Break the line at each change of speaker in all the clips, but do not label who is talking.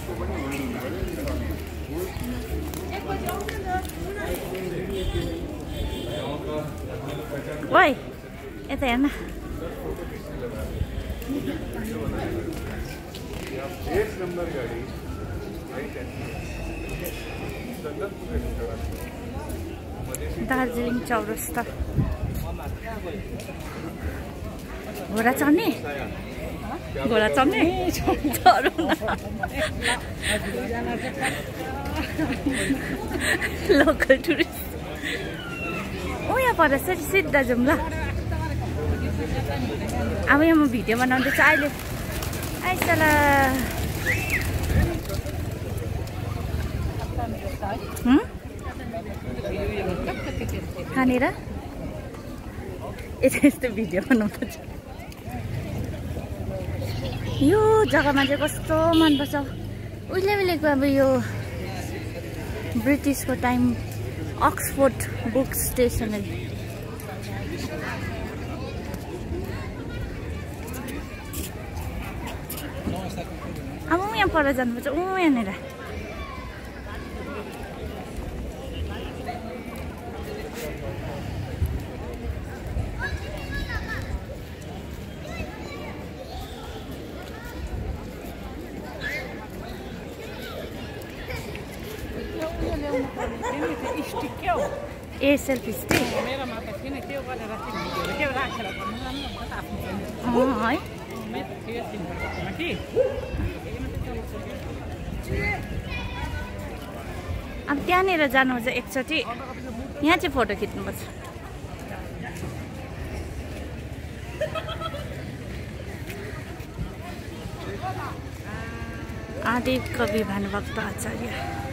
ओइ यता हेर्न दार्जिलिङ चौरस्ता घोडा चढ्ने लोकल टुरिस्ट ओ यहाँ पर सिधा जाउँ ल अब यहाँ म भिडियो बनाउँदैछु अहिले आइसला कहाँनिर यस्तो भिडियो बनाउनुपर्छ यो जग्गामा चाहिँ कस्तो मनपर्छ उहिले उहिलेको अब यो ब्रिटिसको टाइम अक्सफोर्ड बुक स्टेसनरी अब यहाँ पर जानुपर्छ यहाँनिर ए सेल्फी स्टिक अब त्यहाँनिर जानुपर्छ एकचोटि यहाँ चाहिँ फोटो खिच्नुपर्छ आदि कवि भानुभक्त आचार्य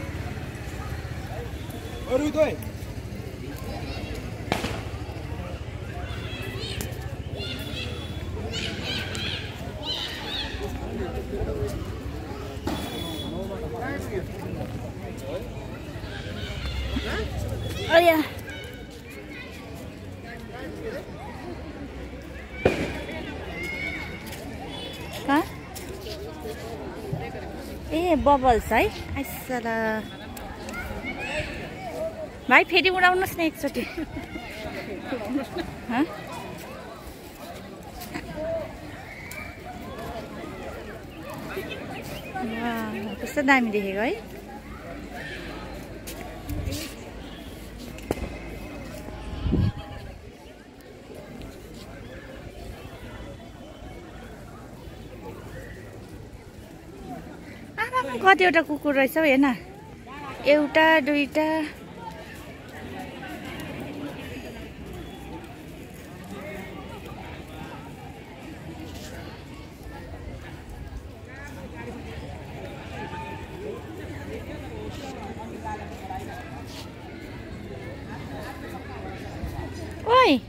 अया कहाँ ए बबल्स है आइसला भाइ फेरि उडाउनुहोस् न एकचोटि कस्तो दामी देखेको है कतिवटा कुकुर रहेछ हौ हेर्न एउटा दुईटा ओइ